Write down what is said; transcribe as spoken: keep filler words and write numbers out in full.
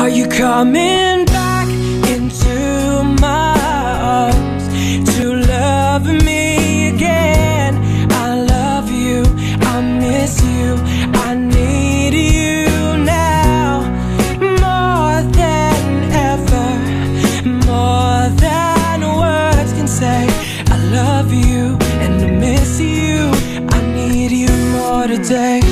Are you coming back into my arms to love me again? I love you, I miss you, I need you now, more than ever, more than words can say. I love you and I miss you, I need you more today.